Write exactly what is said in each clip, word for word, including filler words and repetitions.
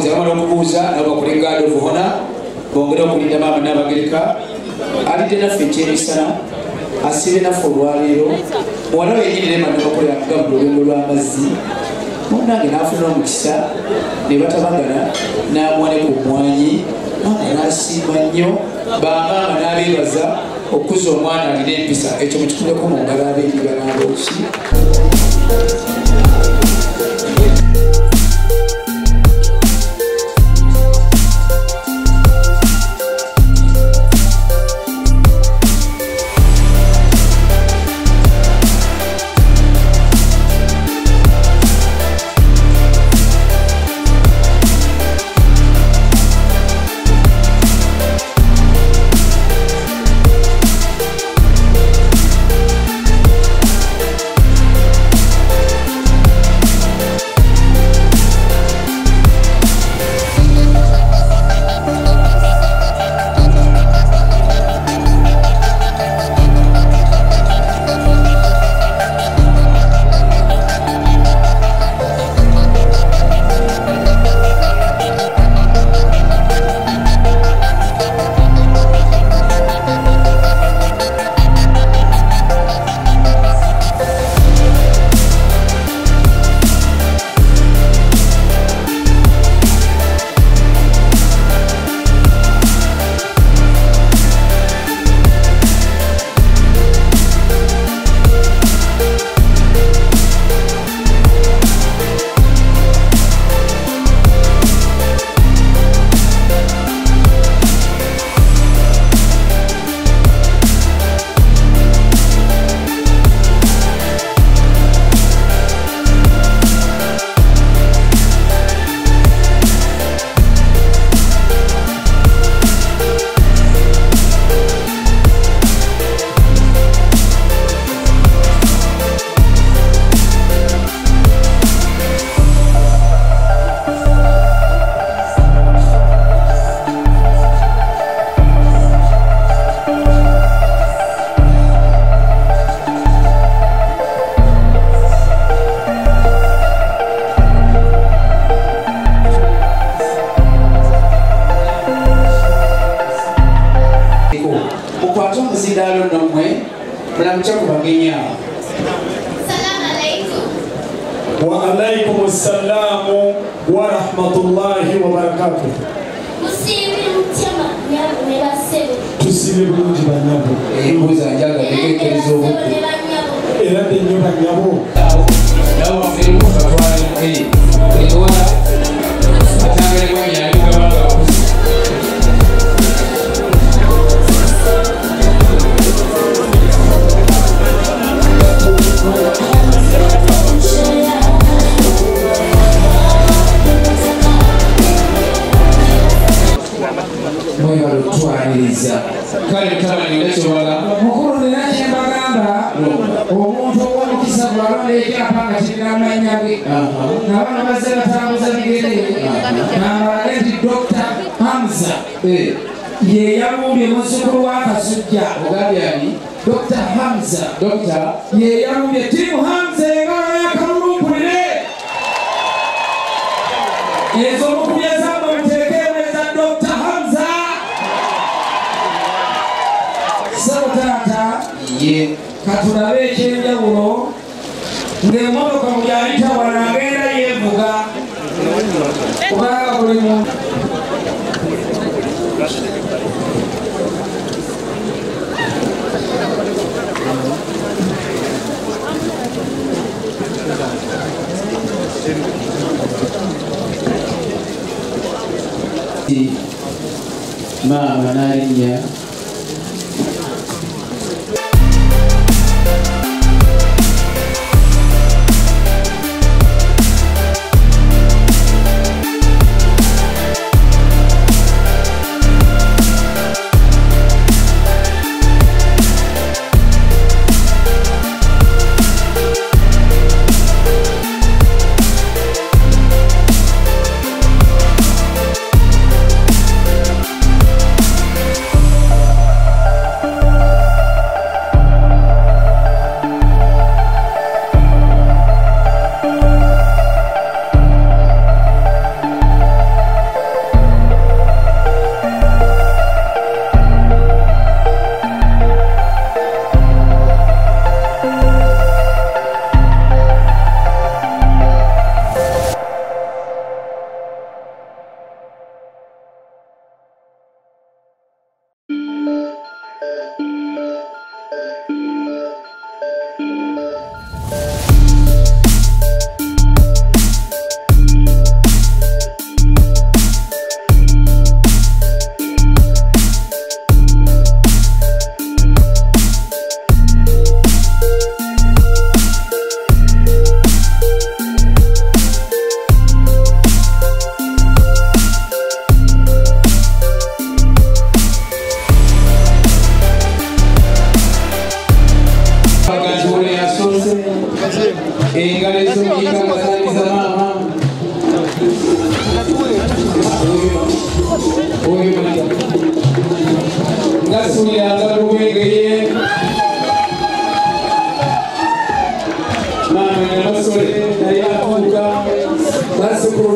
babuuza bamala okubuuza nabo bakole guard of honor bongere okulinda maama n'abagereka alidde naffe ekyemisana asibe naffe olwaleero muwala we yenyini nema nebakolera gavula olwendo lw'amazzi munnange n'afuna omukisa ne batabagana n'amwane ku mwanyi maama n'asiima nnyo bamaama n'abeebaza okuza omwana alina empisa ekyo mukikubyeko mu ngalo abeeriga n'abooki وعليكم السلام ورحمة الله وبركاته. Tusibe bulungi banyabo. Embuza njaga tegekereza obudde. Era nnyo banyabo. Nawo wafirimu batwala eri. Ewa atangale kwa nyayo kabanga. Moyo alutwaliriza kale mutabani ngakyobaga mukulu nenanye mbagamba omuntu ow'omukisa bw'alondeekera panga kirina amannya ge nabano bazze batambuza bigere nambalaga nti Dokita Hamza ye yalumbye muzzukulu wa Kasujja ogambye ani Dokita Hamza Dokita ye yalumbye Tiimu Hamza engalo yakalulumpulire ezo mukubya zamba muteekeeweza Dokita Hamza Sabotata ye katulabe ekyenjawulo ng'emmotoka mu gyayita wano agenda yeevuga kubanga buli muntu maama n'alinnya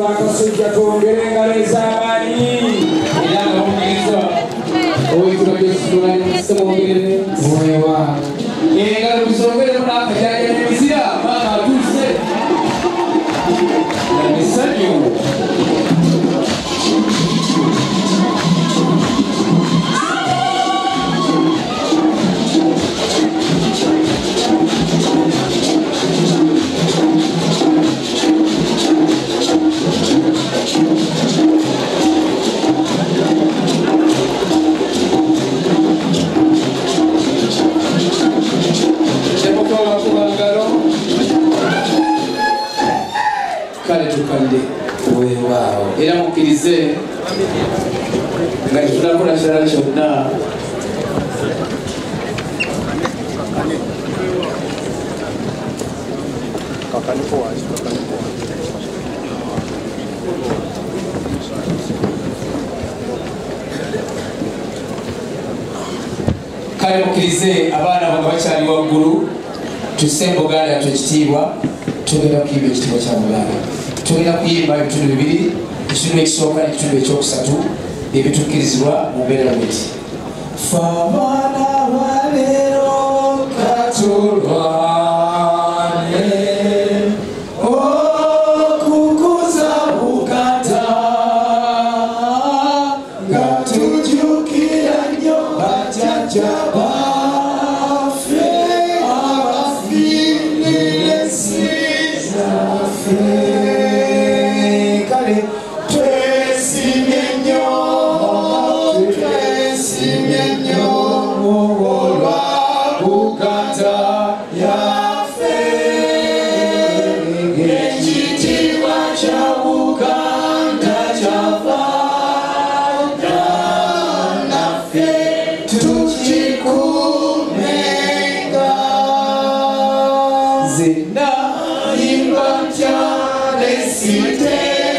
olwakasujja twongere engalo ez'amaanyi era nga mukkiriza owekiro gyekitunanyusemwongerere wewa engalo bizongeremu n'akajanja n'emizira maama atuuse essanyu era mukkirize nga tetunakola kirala kyonna kale mukkirize abaana banga bakyali waggulu tusse Buganda yattu ekitiibwa tugenda kuyimba ekitiibwa kya Buganda tugenda kuyimba ebitundu bibiri ekitundu ekisooka n'ekitundu ekyokusatu ebitukkirizibwa mu mbeera bweti fe abaana baleero katulwane okukuza Buganda nga tujjukira nnyo bajjajja baffe abafiirira ensi zaffe kale twesimye nnyo twesimye nnyo olwa Buganda yaffe ekitiibwa kya Buganda kyavaanga naffe tukikuumenga zena yimba ntya lesite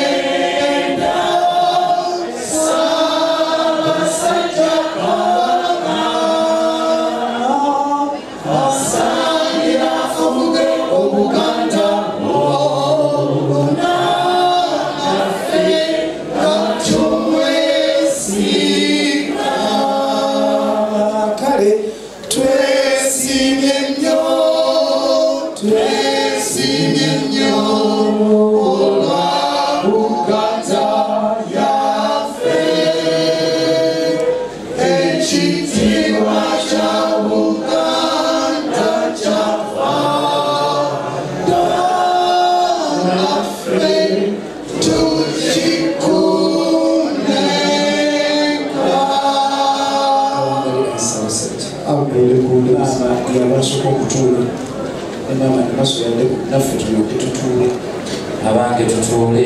naffe tulyoke tutuule abange tutuule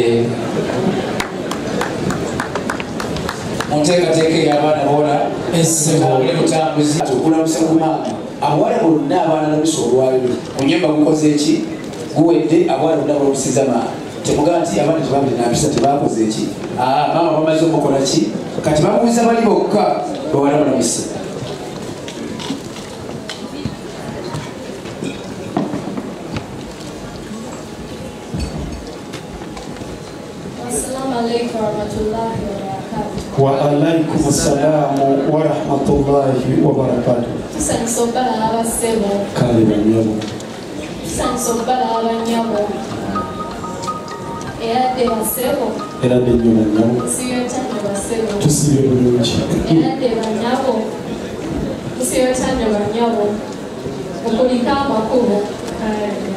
munteekateeka ey'abaana boola esitambule butambuzi okulamusa ku maama abawala bonna abaana nabisa olwaliro onyumba gukoze eki guwedde abawala bonna bolusiza maama temugaa nti abaana tebabire nampisa tebakoze eki maama bamaze omukola ki kati bamubuuza bali bokka bawala banabisa wa alaikum assalamu wa rahmatullahi wa barakatuh. Tusanyusa obbala abassebo. Kale banyabo. Tusanyusa obbala abanyabo. Eradde bassebo. Eradde nnyo banyabo. Tusiyotanyo bassebo. Tusibe bulungi. Eradde banyabo. Tusiyotanyo banyabo. Okuliko amakubo.